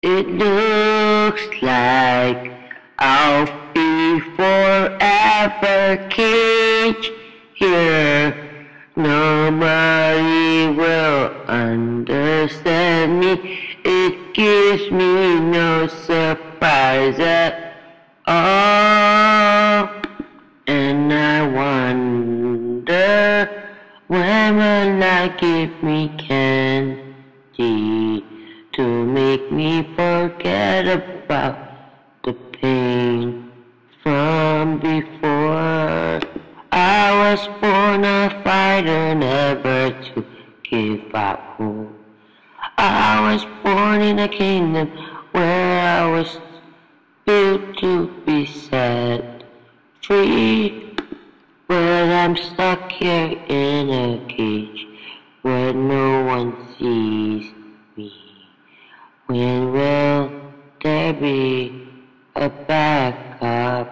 It looks like I'll be forever caged here. Nobody will understand me. It gives me no surprise at all. And I wonder, when will I give me candy to make me forget about the pain from before? I was born a fighter, never to give up hope. I was born in a kingdom where I was built to be set free. But I'm stuck here in a cage where no one sees me. When will there be a backup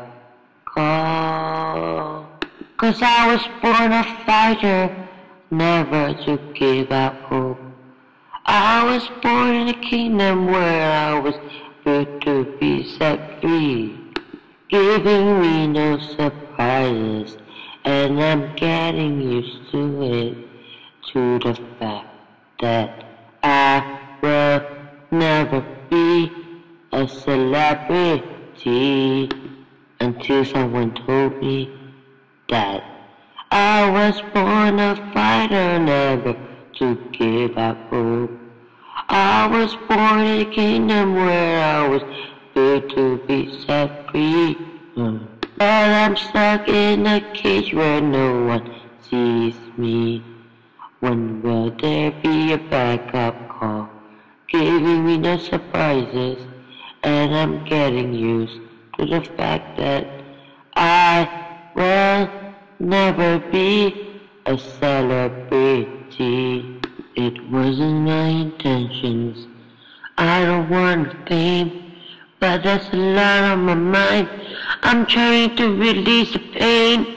call? 'Cause I was born a fighter, never to give up hope. I was born in a kingdom where I was built to be set free, giving me no surprises, and I'm getting used to it, to the fact that I will never be a celebrity until someone told me that I was born a fighter, never to give up hope. I was born in a kingdom where I was built to be set free. But I'm stuck in a cage where no one sees me. When will there be a backup call, giving me no surprises? And I'm getting used to the fact that I will never be a celebrity. It wasn't my intentions. I don't want fame, but there's a lot on my mind. I'm trying to release the pain.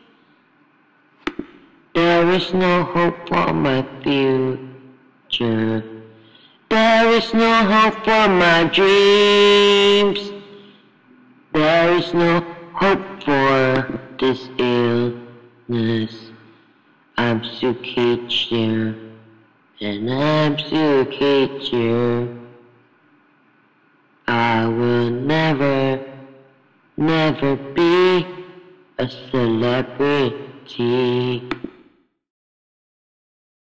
There is no hope for my future. There is no hope for my dreams. There is no hope for this illness. I'm still caged here, and I'm still caged here. I will never be a celebrity.